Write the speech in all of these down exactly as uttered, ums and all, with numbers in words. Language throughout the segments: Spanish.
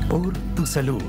Por tu salud.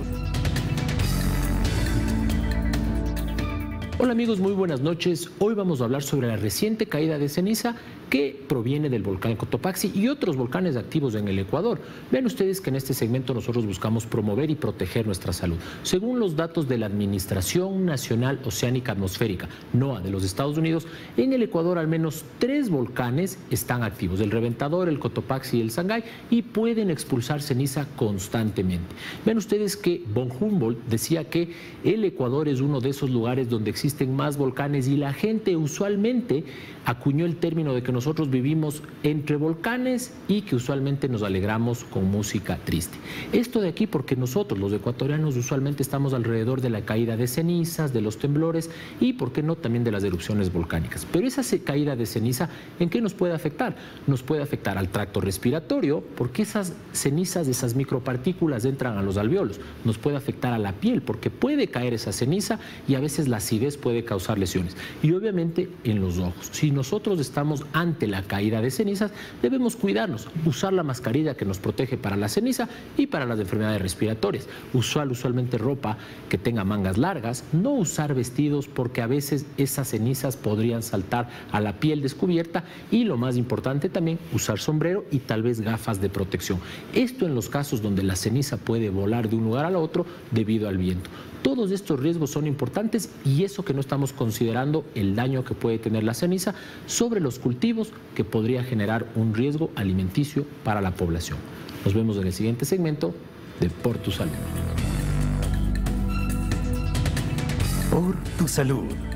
Hola amigos, muy buenas noches. Hoy vamos a hablar sobre la reciente caída de ceniza que proviene del volcán Cotopaxi y otros volcanes activos en el Ecuador. Vean ustedes que en este segmento nosotros buscamos promover y proteger nuestra salud. Según los datos de la Administración Nacional Oceánica Atmosférica, NOAA, de los Estados Unidos, en el Ecuador al menos tres volcanes están activos, el Reventador, el Cotopaxi y el Sangay, y pueden expulsar ceniza constantemente. Vean ustedes que von Humboldt decía que el Ecuador es uno de esos lugares donde existen más volcanes y la gente usualmente acuñó el término de que nosotros vivimos entre volcanes y que usualmente nos alegramos con música triste. Esto de aquí porque nosotros, los ecuatorianos, usualmente estamos alrededor de la caída de cenizas, de los temblores y, por qué no, también de las erupciones volcánicas. Pero esa caída de ceniza, ¿en qué nos puede afectar? Nos puede afectar al tracto respiratorio porque esas cenizas, esas micropartículas entran a los alvéolos. Nos puede afectar a la piel porque puede caer esa ceniza y a veces la acidez puede causar lesiones. Y obviamente en los ojos. Si nosotros estamos ante la caída de cenizas, debemos cuidarnos, usar la mascarilla que nos protege para la ceniza y para las enfermedades respiratorias, usar usualmente ropa que tenga mangas largas, no usar vestidos porque a veces esas cenizas podrían saltar a la piel descubierta y, lo más importante también, usar sombrero y tal vez gafas de protección. Esto en los casos donde la ceniza puede volar de un lugar al otro debido al viento. Todos estos riesgos son importantes y eso que no estamos considerando el daño que puede tener la ceniza sobre los cultivos, que podría generar un riesgo alimenticio para la población. Nos vemos en el siguiente segmento de Por tu Salud. Por tu salud.